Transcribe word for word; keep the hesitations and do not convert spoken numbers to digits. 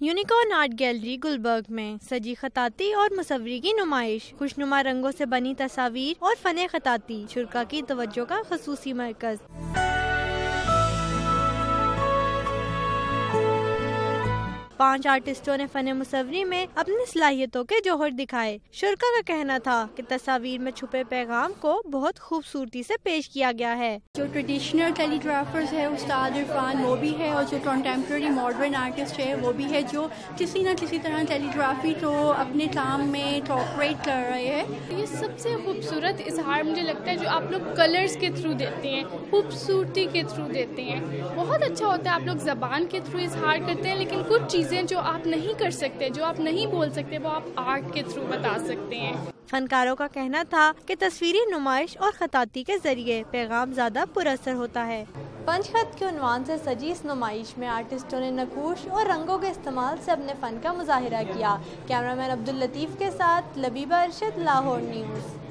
Unicorn art gallery Gulberg में सजी खताती और मुसव्वरी की नुमाइश, खुशनुमा रंगों से बनी तस्वीर और फने खताती शुरा की तवज्जो का खसूसी मरकज। पांच आर्टिस्टों ने फने मुसव्वरी में अपनी सलाहियतों के जौहर दिखाए। शुरा का कहना था कि तस्वीर में छुपे पैगाम को बहुत खूबसूरती से पेश किया गया है। जो ट्रेडिशनल कैलीग्राफर्स है उस्ताद इरफान वो भी है, और जो कंटेम्प्रेरी मॉडर्न आर्टिस्ट है वो भी है, जो किसी न किसी तरह कैलीग्राफी को अपने काम में इंकॉर्पोरेट कर रहे हैं। ये सबसे खूबसूरत इजहार मुझे लगता है जो आप लोग कलर्स के थ्रू देते हैं, खूबसूरती के थ्रू देते हैं। बहुत अच्छा होता है आप लोग ज़बान के थ्रू इजहार करते हैं, लेकिन कुछ चीज़ें जो आप नहीं कर सकते, जो आप नहीं बोल सकते, वो आप आर्ट के थ्रू बता सकते हैं। फनकारों का कहना था कि तस्वीरी नुमाइश और खताती के जरिए पैगाम ज्यादा पुरअसर होता है। पंचखत के उन्वान से सजी इस नुमाइश में आर्टिस्टों ने नकूश और रंगों के इस्तेमाल से अपने फन का मुजाहिरा किया। कैमरामैन अब्दुल लतीफ के साथ लबीबा अरशद, लाहौर न्यूज़।